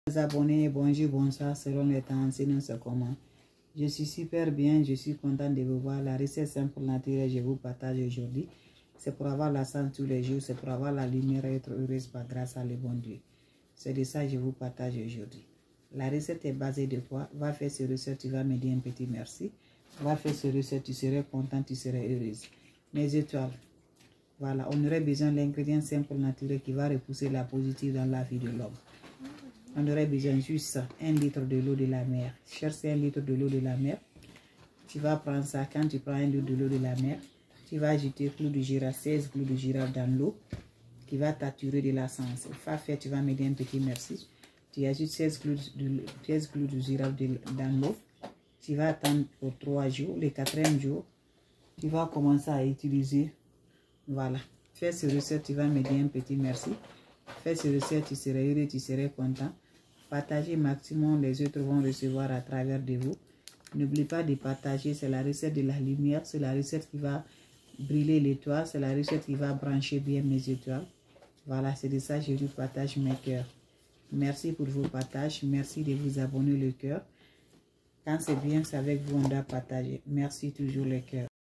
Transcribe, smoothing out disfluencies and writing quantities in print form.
Les abonnés, bonjour, bonsoir, selon les temps, sinon c'est comment. Je suis super bien, je suis content de vous voir. La recette simple naturelle, je vous partage aujourd'hui. C'est pour avoir la santé tous les jours, c'est pour avoir la lumière et être heureuse par grâce à le bon Dieu. C'est de ça que je vous partage aujourd'hui. La recette est basée de quoi? Va faire ce recette, tu vas me dire un petit merci. Va faire ce recette, tu serais content, tu serais heureuse. Mes étoiles. Voilà, on aurait besoin de l'ingrédient simple naturel qui va repousser la positive dans la vie de l'homme. On aurait besoin juste 1 litre de l'eau de la mer. Cherche 1 litre de l'eau de la mer. Tu vas prendre ça. Quand tu prends 1 litre de l'eau de la mer, tu vas ajouter clou de girofle, 16 clous de girofle dans l'eau qui va t'attirer de l'essence. Tu vas me dire un petit merci. Tu ajoutes 16 clous de girofle dans l'eau. Tu vas attendre pour 3 jours. Le 4e jour, tu vas commencer à utiliser. Voilà. Fais ce recette, tu vas me dire un petit merci. Fais ce recette, tu serais heureux, tu serais content. Partagez maximum, les autres vont recevoir à travers de vous. N'oublie pas de partager, c'est la recette de la lumière, c'est la recette qui va brûler l'étoile, c'est la recette qui va brancher bien mes étoiles. Voilà, c'est de ça que je vous partage mes cœurs. Merci pour vos partages, merci de vous abonner le cœur. Quand c'est bien, c'est avec vous on doit partager. Merci toujours le cœur.